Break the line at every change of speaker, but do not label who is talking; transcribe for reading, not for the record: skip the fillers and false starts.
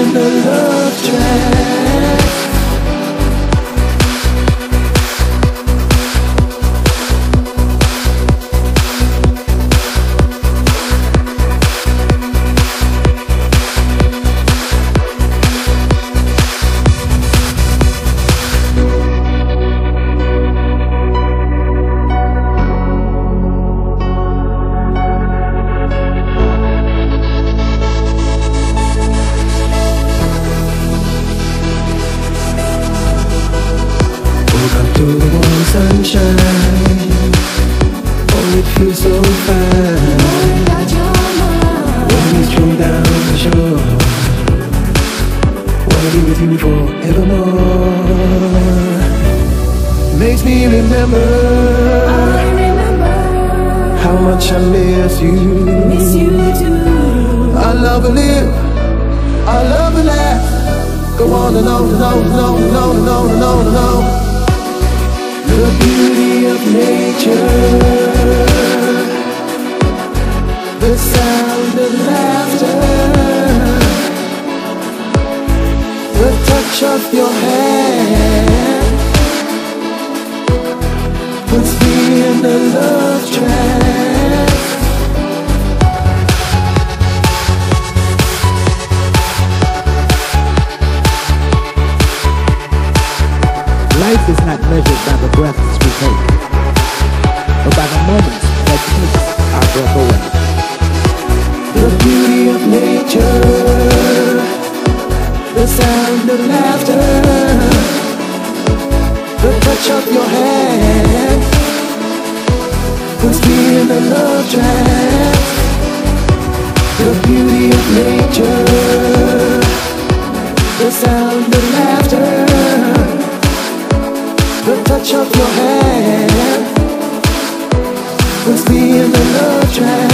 in the love trap. To the warm sunshine, oh, it feels so fine. When we stroll down the shore, wanna be with you forevermore. Makes me remember how much I miss you.
Miss you too.
I love to live, I love to laugh. Go on and on and on and on and on and on and on and on. The beauty of nature, the sound of laughter, the touch of your hand puts me in the love trap.
Life is not measured by the breaths we take, but by the moments that keep our breath away.
The beauty of nature, the sound of laughter, the touch of your hand puts me in the love trap. The beauty of nature, the sound of laughter, the touch of your hand puts me in the love trap.